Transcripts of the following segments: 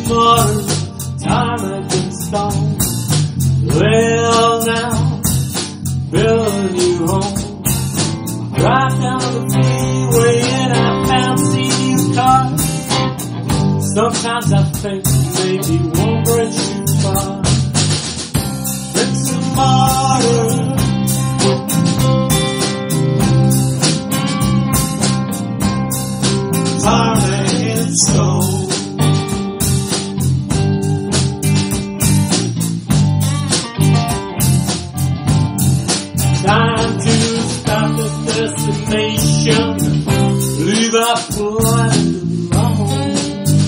mortar, time against stone. Well now, build a new home. Drive down the freeway and I found new cars. Sometimes I think maybe one bridge too far. Bring some mortar. Tarmac and stone. Time to stop the destination. Leave our planet alone.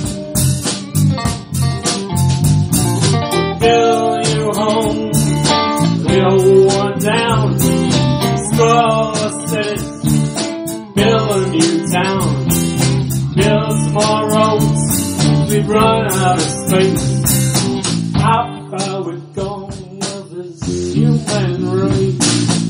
Build your home. The old one down. Scroll the cities. Build a new town. Build some more roads. We've run out of space. How far we've gone with this human race.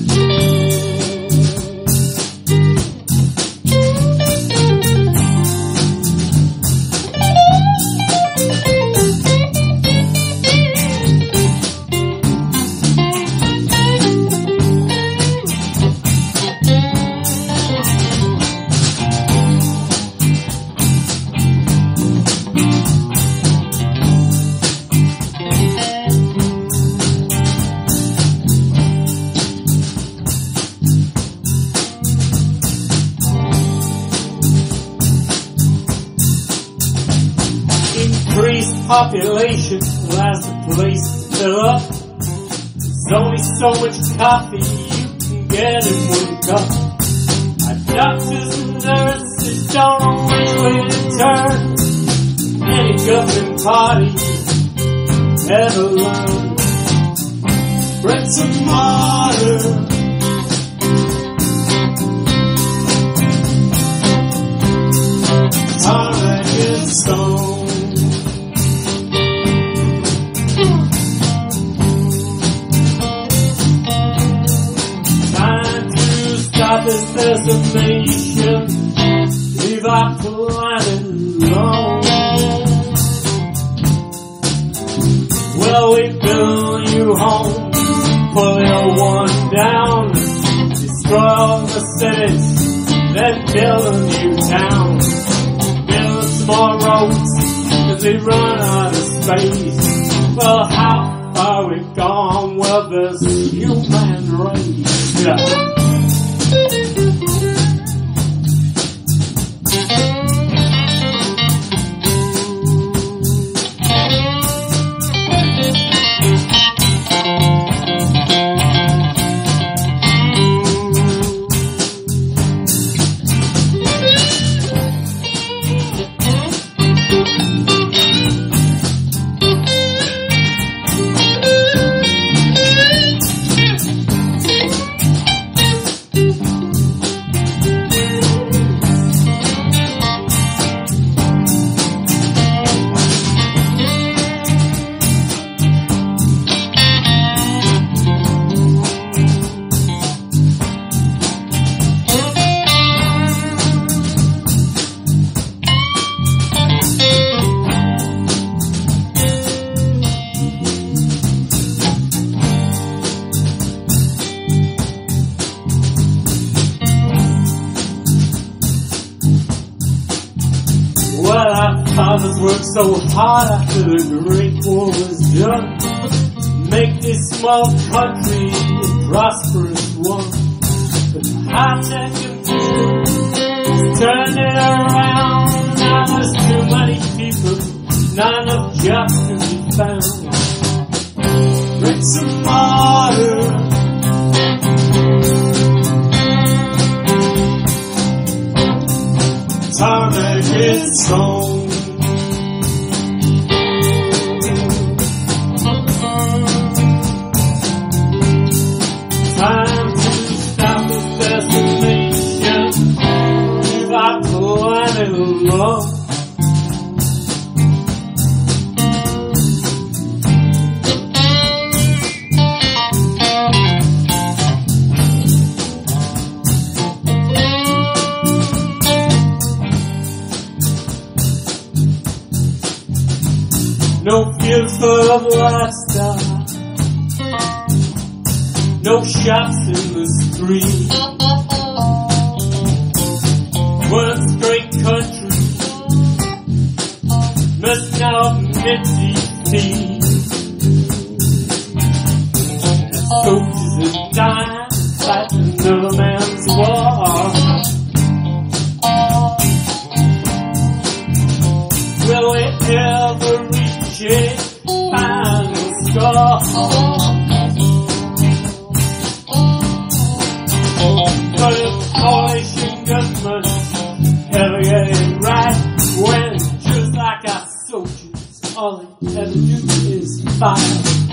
Increased population allows the place to fill up. There's only so much coffee you can get in one cup. Our doctors and nurses don't know which way to turn. Any government party never learn. Bring some mortar. Tarmac and stone. This destination, leave our planet alone. Well, we build a new home, pull the old one down, destroy all the cities, then build a new town. Build some more roads, cause we run out of space. Well, how far we gone with this human race? Yeah. Well, our fathers worked so hard after the Great War was done. Make this small country a prosperous one. But the high-tech computer has turned it around. Now there's too many people, not enough jobs to be found. Bring some mortar. Tarmac and stone. Time to stop the destination. Leave our planet alone. No fears for the lifestyle, no shops in the street. Once great country must now admit defeat. Soldiers are dying, fighting another man's war. Will we ever reach a final score? But if coalition government ever get it right, when just like our soldiers, all they ever do is fight.